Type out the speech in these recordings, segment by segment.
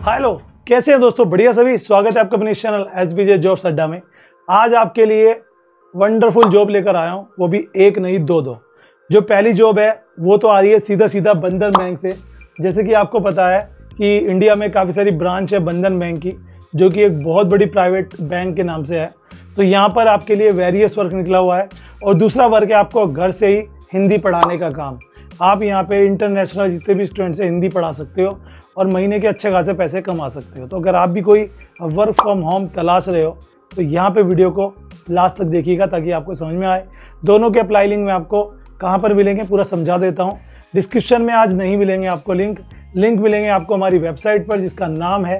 Hello, कैसे हैं दोस्तों? बढ़िया सभी। स्वागत है आपका अपने इस चैनल SBJ जॉब्स अड्डा में। आज आपके लिए वंडरफुल जॉब लेकर आया हूं, वो भी एक नहीं दो। जो पहली जॉब है वो तो आ रही है सीधा सीधा बंधन बैंक से। जैसे कि आपको पता है कि इंडिया में काफ़ी सारी ब्रांच है बंधन बैंक की, जो कि एक बहुत बड़ी प्राइवेट बैंक के नाम से है। तो यहाँ पर आपके लिए वेरियस वर्क निकला हुआ है और दूसरा वर्क है आपको घर से ही हिंदी पढ़ाने का काम। आप यहाँ पे इंटरनेशनल जितने भी स्टूडेंट्स हैं हिंदी पढ़ा सकते हो और महीने के अच्छे खासे पैसे कमा सकते हो। तो अगर आप भी कोई वर्क फ्रॉम होम तलाश रहे हो तो यहाँ पे वीडियो को लास्ट तक देखिएगा ताकि आपको समझ में आए। दोनों के अप्लाई लिंक में आपको कहाँ पर मिलेंगे पूरा समझा देता हूँ। डिस्क्रिप्शन में आज नहीं मिलेंगे आपको लिंक मिलेंगे आपको हमारी वेबसाइट पर, जिसका नाम है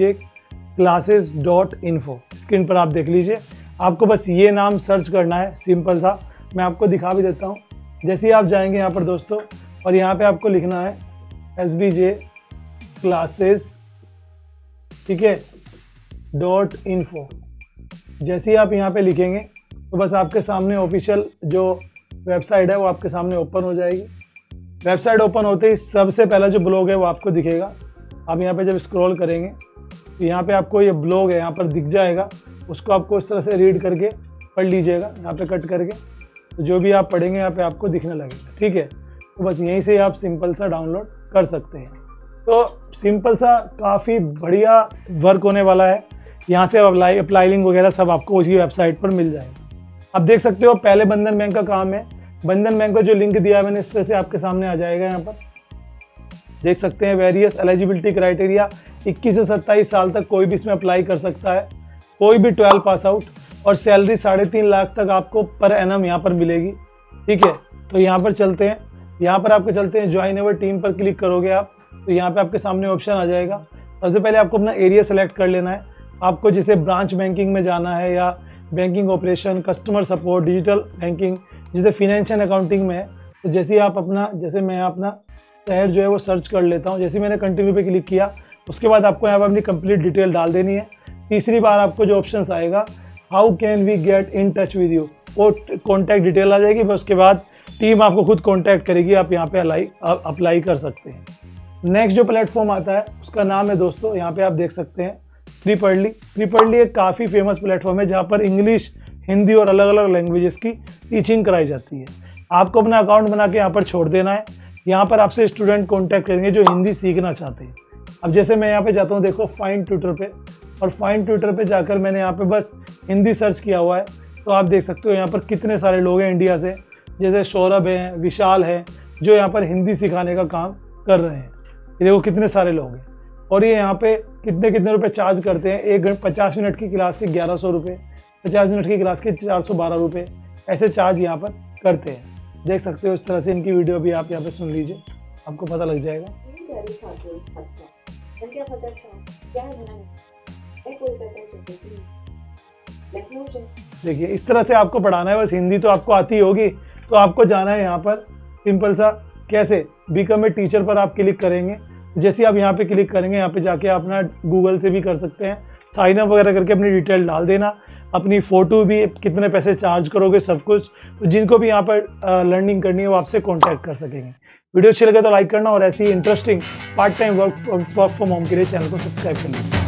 sbjclasses.info। स्क्रीन पर आप देख लीजिए, आपको बस ये नाम सर्च करना है, सिंपल सा। मैं आपको दिखा भी देता हूँ। जैसे ही आप जाएंगे यहाँ पर दोस्तों और यहाँ पे आपको लिखना है SBJ क्लासेस, ठीक है .info। जैसे ही आप यहाँ पे लिखेंगे तो बस आपके सामने ऑफिशियल जो वेबसाइट है वो आपके सामने ओपन हो जाएगी। वेबसाइट ओपन होते ही सबसे पहला जो ब्लॉग है वो आपको दिखेगा। आप यहाँ पे जब स्क्रॉल करेंगे तो यहाँ पे आपको ये ब्लॉग है यहाँ पर दिख जाएगा। उसको आपको इस तरह से रीड करके पढ़ लीजिएगा, यहाँ पे कट करके। तो जो भी आप पढ़ेंगे यहाँ पे आपको दिखने लगेगा, ठीक है। तो बस यहीं से आप सिंपल सा डाउनलोड कर सकते हैं। तो सिंपल सा काफ़ी बढ़िया वर्क होने वाला है। यहाँ से अप्लाई लिंक वगैरह सब आपको उसी वेबसाइट पर मिल जाएगा। आप देख सकते हो पहले बंधन बैंक का काम है। बंधन बैंक का जो लिंक दिया है मैंने इस तरह से आपके सामने आ जाएगा। यहाँ पर देख सकते हैं वेरियस एलिजिबिलिटी क्राइटेरिया। 21 से 27 साल तक कोई भी इसमें अप्लाई कर सकता है, कोई भी 12 पास आउट, और सैलरी 3.5 लाख तक आपको पर एनम यहाँ पर मिलेगी, ठीक है। तो यहाँ पर चलते हैं, यहाँ पर आपको चलते हैं ज्वाइन अवर टीम पर क्लिक करोगे आप तो यहाँ पे आपके सामने ऑप्शन आ जाएगा। सबसे पहले आपको अपना एरिया सेलेक्ट कर लेना है। आपको जैसे ब्रांच बैंकिंग में जाना है या banking operation, customer support, digital banking, जैसे फिनेंशियल अकाउंटिंग में है। तो जैसे आप अपना, जैसे मैं अपना शहर जो है वो सर्च कर लेता हूँ। जैसे मैंने कंटिन्यू पे क्लिक किया उसके बाद आपको यहाँ पर अपनी कंप्लीट डिटेल डाल देनी है। तीसरी बार आपको जो ऑप्शन आएगा how can we get in touch with you, वो कॉन्टैक्ट डिटेल आ जाएगी। बस उसके बाद टीम आपको खुद कॉन्टैक्ट करेगी, आप यहाँ पे अप्लाई कर सकते हैं। नेक्स्ट जो प्लेटफॉर्म आता है उसका नाम है दोस्तों, यहाँ पे आप देख सकते हैं प्रीपढ़ली एक काफ़ी फेमस प्लेटफॉर्म है जहाँ पर इंग्लिश, हिंदी और अलग अलग लैंग्वेजेस की टीचिंग कराई जाती है। आपको अपना अकाउंट बना के यहाँ पर छोड़ देना है। यहाँ पर आपसे स्टूडेंट कॉन्टैक्ट करेंगे जो हिंदी सीखना चाहते हैं। अब जैसे मैं यहाँ पे जाता हूँ, देखो फाइंड ट्यूटर पे, और फाइंड ट्यूटर पे जाकर मैंने यहाँ पे बस हिंदी सर्च किया हुआ है। तो आप देख सकते हो यहाँ पर कितने सारे लोग हैं इंडिया से, जैसे सौरभ हैं, विशाल हैं, जो यहाँ पर हिंदी सिखाने का काम कर रहे हैं। ये देखो कितने सारे लोग हैं। और ये यहाँ पे कितने रुपए चार्ज करते हैं। 50 मिनट की क्लास के 1100 रुपये, 50 मिनट की क्लास के 412 रुपये, ऐसे चार्ज यहाँ पर करते हैं। देख सकते हो इस तरह से इनकी वीडियो भी आप यहाँ पे सुन लीजिए, आपको पता लग जाएगा। देखिए इस तरह से आपको पढ़ाना है। बस हिंदी तो आपको आती होगी, तो आपको जाना है यहाँ पर सिंपल सा, कैसे बिकम ए टीचर पर आप क्लिक करेंगे। जैसे आप यहाँ पे क्लिक करेंगे, यहाँ पे जाके अपना गूगल से भी कर सकते हैं, साइन अप वगैरह करके अपनी डिटेल डाल देना, अपनी फ़ोटो भी, कितने पैसे चार्ज करोगे, सब कुछ। तो जिनको भी यहाँ पर लर्निंग करनी है वो आपसे कॉन्टैक्ट कर सकेंगे। वीडियो अच्छी लगे तो लाइक करना और ऐसी interesting part time work from home के लिए चैनल को सब्सक्राइब कर लीजिए।